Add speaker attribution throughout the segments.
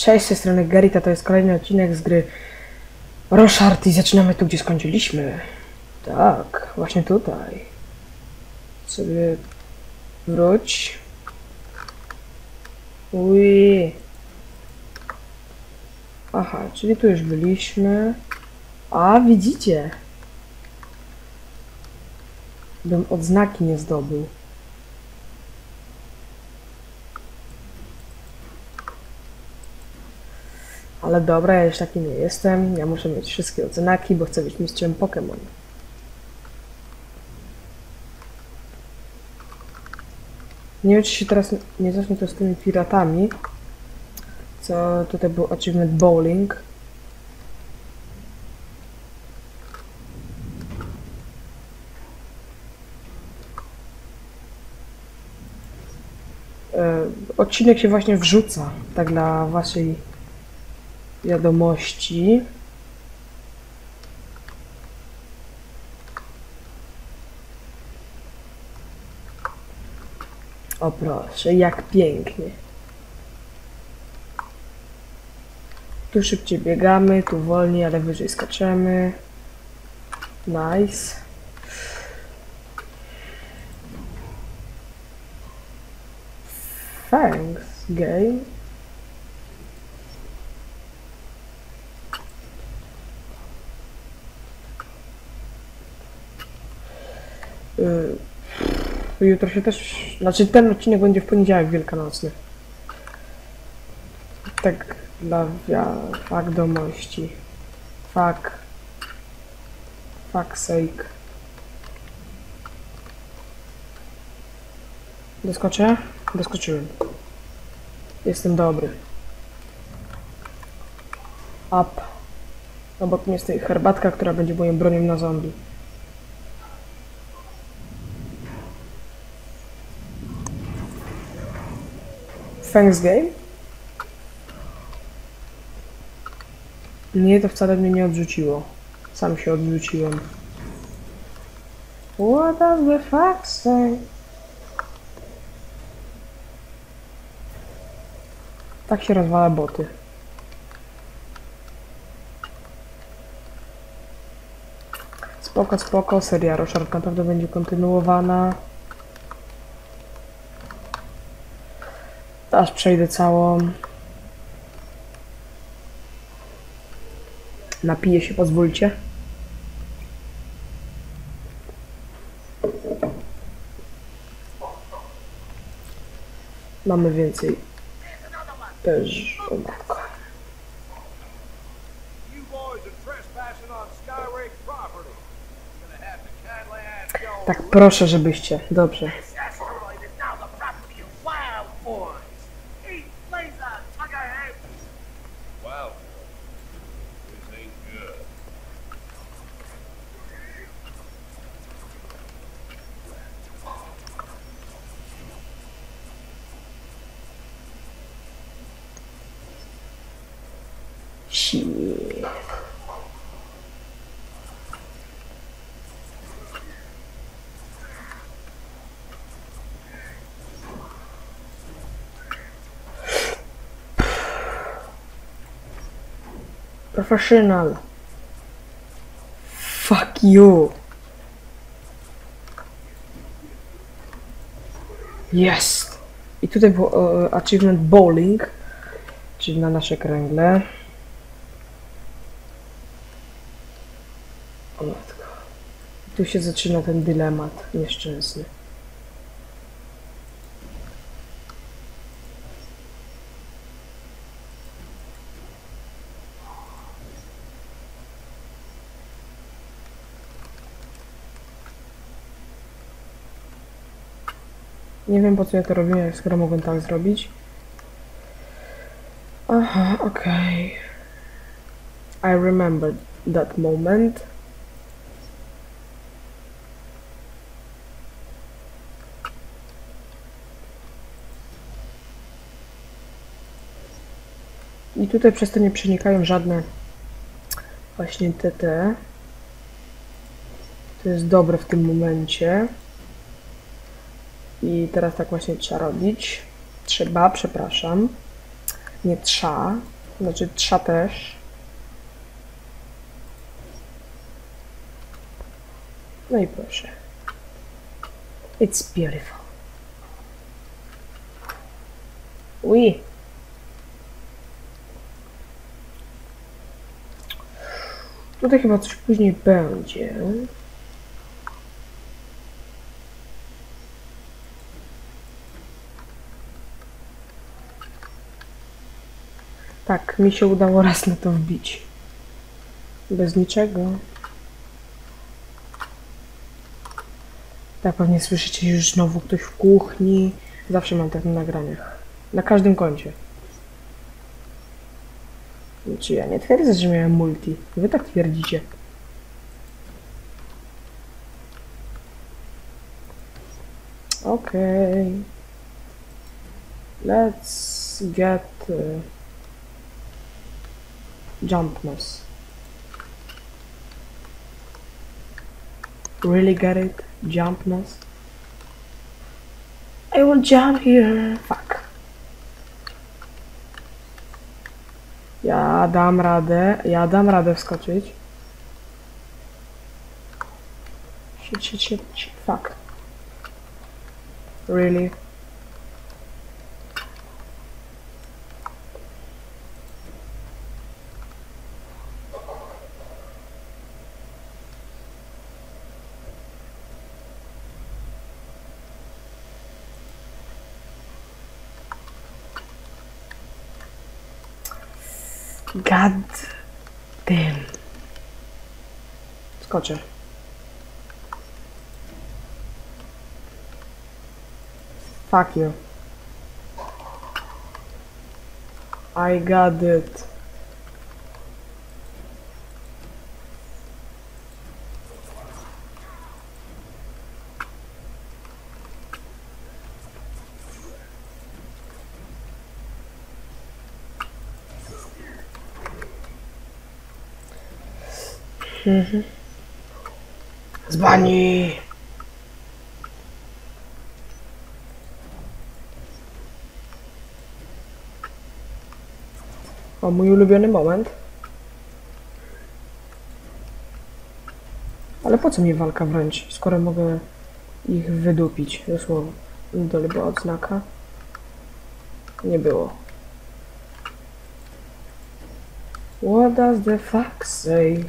Speaker 1: Cześć, z tej strony Gerita, to jest kolejny odcinek z gry Roshard i zaczynamy tu, gdzie skończyliśmy. Tak, właśnie tutaj. Sobie wróć. Ui. Aha, czyli tu już byliśmy. A, widzicie? Bym odznaki nie zdobył. Ale dobra, ja już taki nie jestem. Ja muszę mieć wszystkie odznaki, bo chcę być mistrzem Pokémon. Nie wiem, czy się teraz nie zacznie to z tymi piratami. Co tutaj był achievement bowling. Odcinek się właśnie wrzuca, tak dla waszej wiadomości. O proszę, jak pięknie. Tu szybciej biegamy, tu wolniej, ale wyżej skaczemy. Nice. Thanks, game. Jutro się też... Znaczy ten odcinek będzie w poniedziałek wielkanocny. Tak dla wiadomości. Fuck sake. Doskoczę? Doskoczyłem. Jestem dobry. Up. Obok mnie stoi herbatka, która będzie moją bronią na zombie. Thanks game? Nie, to wcale mnie nie odrzuciło. Sam się odrzuciłem. What does the fuck say? Tak się rozwala boty. Spoko, spoko, seria Roshard naprawdę będzie kontynuowana. Aż przejdę całą. Napiję się, pozwólcie. Mamy więcej. Też, o matko. Tak, proszę, żebyście. Dobrze. Shit. Professional. Fuck you. Jest. I tutaj był achievement bowling, czyli na nasze kręgle. O matko. Tu się zaczyna ten dylemat nieszczęsny. Nie wiem, po co ja to robię, skoro mogłem tak zrobić. Aha, okej. I remember that moment. I tutaj przez to nie przenikają żadne właśnie TT. To jest dobre w tym momencie. I teraz tak właśnie trzeba robić. Trzeba, przepraszam. Nie trza. Znaczy trza też. No i proszę. It's beautiful. Ui. Tutaj chyba coś później będzie. Tak, mi się udało raz na to wbić. Bez niczego. Tak, pewnie słyszycie już znowu ktoś w kuchni. Zawsze mam tak na nagraniach. Na każdym kącie. Znaczy ja nie twierdzę, że miałem multi. Wy tak twierdzicie. Okay. Let's get jumpness. Really get it? Jumpness? I will jump here. Fuck. Ja dam radę wskoczyć. Shit, fuck. Really? God damn. Skoczę. Fuck you. I got it. Z bani! O, mój ulubiony moment. Ale po co mi walka wręcz, skoro mogę ich wydupić, dosłownie. Dole była odznaka. Nie było. What does the fuck say?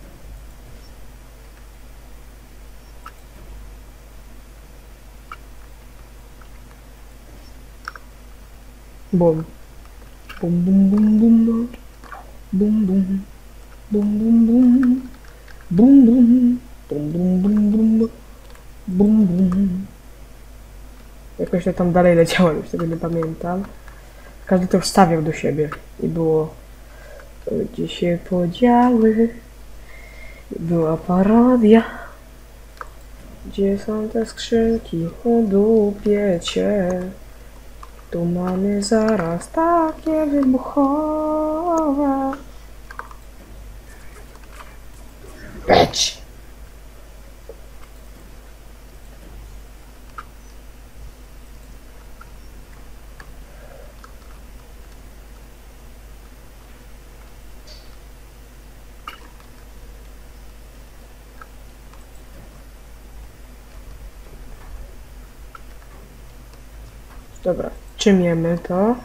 Speaker 1: Bum. Bum bum bum bum. Bum bum. Bum bum bum. Bum bum. Bum bum bum bum. Bum bum. Jakoś to tam dalej leciało, już tego nie pamiętam. Każdy to wstawiał do siebie i było... Gdzie się podziały? Była parodia. Gdzie są te skrzynki? Udupię cię. Tu mamy zaraz takie wybuchowe. Bitch! Dobra, czymiemy to.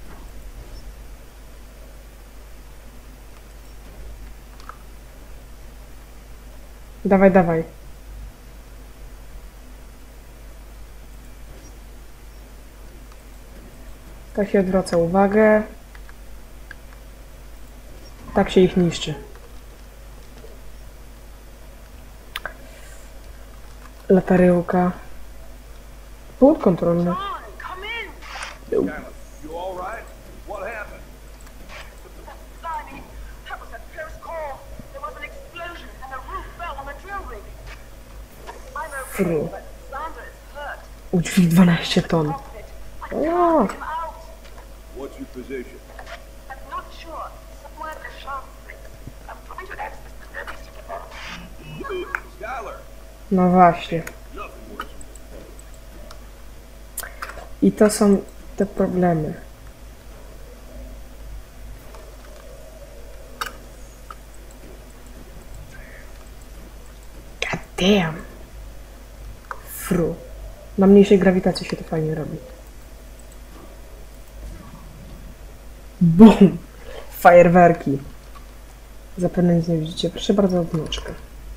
Speaker 1: Dawaj, dawaj. Tak się odwraca uwagę. Tak się ich niszczy. Lataryłka. Punkt kontrolny.
Speaker 2: You all right? What happened?
Speaker 3: Blimey, that was a close call. There was an explosion and the roof fell on the drill rig. I'm okay, but Sandra is hurt.
Speaker 1: Udźwig 12 ton.
Speaker 3: Cockpit. I can't
Speaker 1: O,
Speaker 3: get him out.
Speaker 2: What's your position?
Speaker 3: I'm not sure. Somewhere in the shaft place. I'm trying to access the vestibule.
Speaker 2: Skylar,
Speaker 1: no właśnie.
Speaker 2: nothing worse.
Speaker 1: I to są te problemy. Damn! Fru. Na mniejszej grawitacji się to fajnie robi. BUM! Fajerwerki. Zapewne nic nie widzicie. Proszę bardzo, wnuczkę.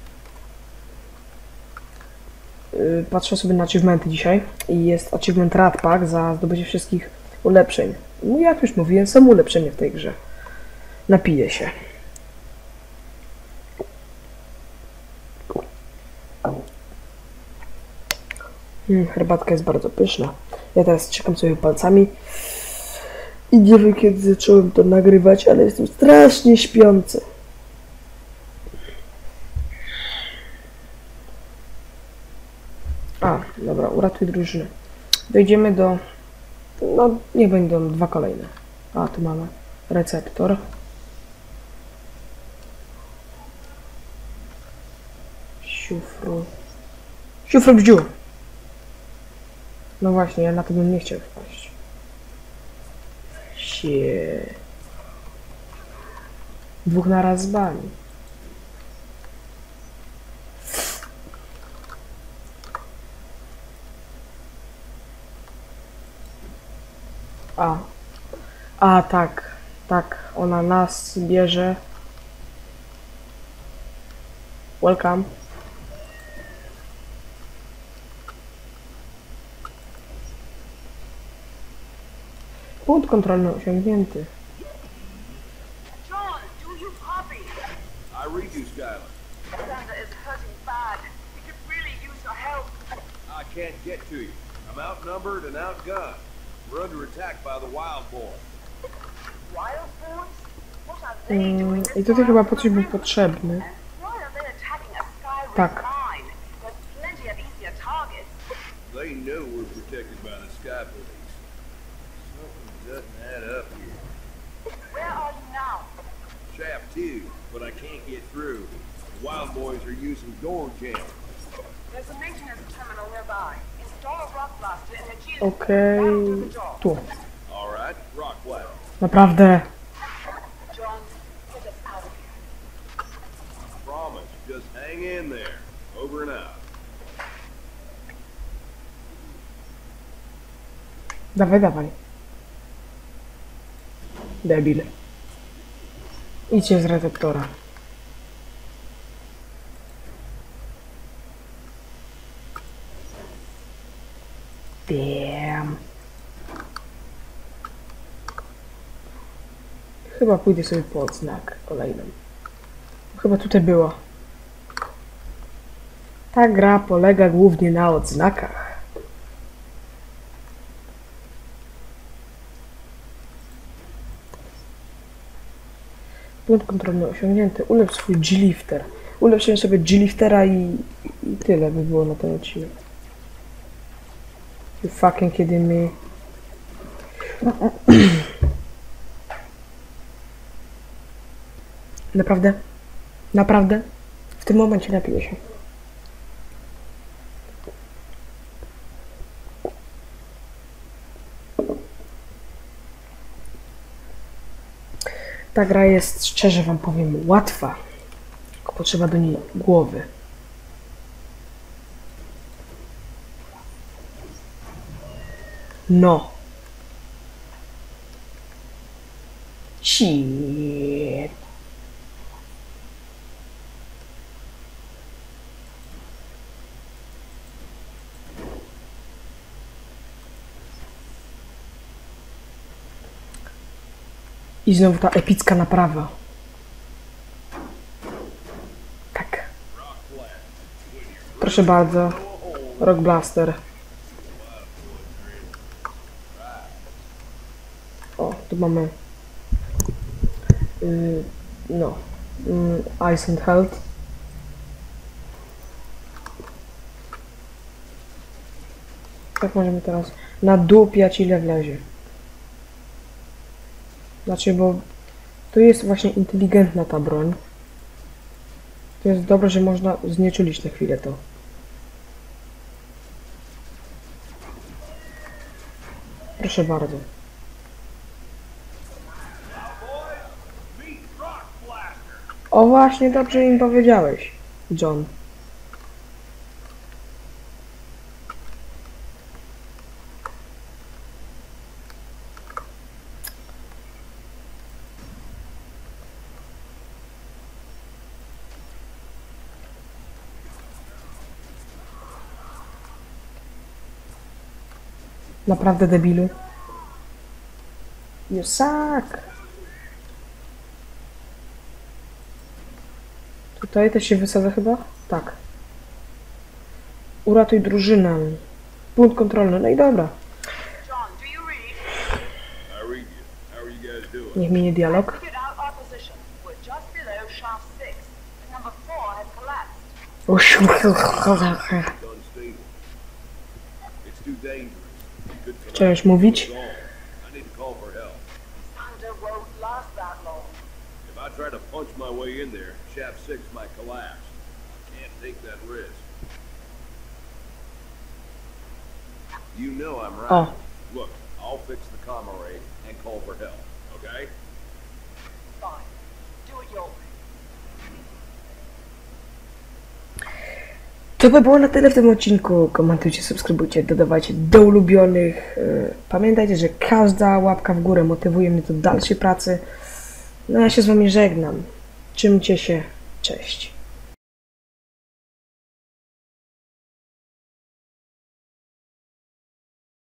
Speaker 1: Patrzę sobie na achievementy dzisiaj i jest achievement Rat Pack za zdobycie wszystkich ulepszeń. No jak już mówiłem, są ulepszenia w tej grze. Napiję się. Herbatka jest bardzo pyszna. Ja teraz czekam sobie palcami. I nie wiem, kiedy zacząłem to nagrywać, ale jestem strasznie śpiący. A, dobra, uratuj drużynę. Dojdziemy do... No, niech będą 2 kolejne. A, tu mamy receptor. Siufru. Siufru bździu! No właśnie, ja na to bym nie chciał wpaść. Sie. 2 naraz z bani. A, tak. Tak, ona nas bierze. Welcome. Punkt kontrolny osiągnięty.
Speaker 3: John, do you copy?
Speaker 2: I read you, Skylar.
Speaker 3: Sandra is hurting bad. We could really use your help.
Speaker 2: I can't get to you. I'm outnumbered and outgunned. We're under attack by the wild boar.
Speaker 3: Wild boars? What are they doing
Speaker 1: I tutaj chyba po coś był potrzebny.
Speaker 3: And why are they attacking a Skyrim
Speaker 1: Tak.
Speaker 3: mine? There's plenty of easier targets.
Speaker 2: They know we're protected by the Sky Police. Something doesn't add up here.
Speaker 3: Where are you now?
Speaker 2: Shaft 2, but I can't get through. The wild boys are using door jams.
Speaker 3: There's a maintenance terminal nearby. Install a rock blaster and agility.
Speaker 1: Okej,
Speaker 3: That'll do the job.
Speaker 1: tu.
Speaker 2: All right, rock blast.
Speaker 1: Naprawdę.
Speaker 3: John, get us out of here.
Speaker 2: Promise, just hang in there. Over and out.
Speaker 1: Dawaj, dawaj. Debil. Idźcie z receptora. Damn. Chyba pójdę sobie po odznak kolejną. Chyba tutaj było. Ta gra polega głównie na odznakach. Punkt kontrolny osiągnięty. Ulepsz swój G-Lifter. Ulepszyłem sobie G-Liftera i tyle by było na ten odcinek. You fucking kidding me? Naprawdę? Naprawdę? W tym momencie napiję się. Ta gra jest, szczerze wam powiem, łatwa. Tylko potrzeba do niej głowy. No. Shit. I znowu ta epicka naprawa. Tak. Proszę bardzo. Rock Blaster. O, tu mamy no Ice and Health. Tak możemy teraz nadupiać ile wlezie. Znaczy, bo to jest właśnie inteligentna ta broń. To jest dobre, że można znieczulić na chwilę to. Proszę bardzo. O właśnie, dobrze im powiedziałeś, John. Naprawdę debilu. You suck. Tutaj też się wysadza chyba? Tak. Uratuj drużynę. Punkt kontrolny. No i dobra.
Speaker 3: John, do you read?
Speaker 2: I read you. How are you guys doing?
Speaker 1: Niech minie dialog.
Speaker 3: Figured out our position. We're just below shaft 6. And number 4 has collapsed.
Speaker 2: Unstable. It's too dangerous. You could collapse
Speaker 1: Chciałeś mówić?
Speaker 2: it all. I need to call for help.
Speaker 3: Thunder won't last that long.
Speaker 2: If I try to punch my way in there, shaft 6 might collapse. I can't take that risk. You know I'm right.
Speaker 1: O,
Speaker 2: Look, I'll fix the comm array and call for help, okay?
Speaker 3: Fine. Do it your way.
Speaker 1: to by było na tyle w tym odcinku. Komentujcie, subskrybujcie, dodawajcie do ulubionych. Pamiętajcie, że każda łapka w górę motywuje mnie do dalszej pracy. No ja się z wami żegnam. Trzymcie się. Cześć.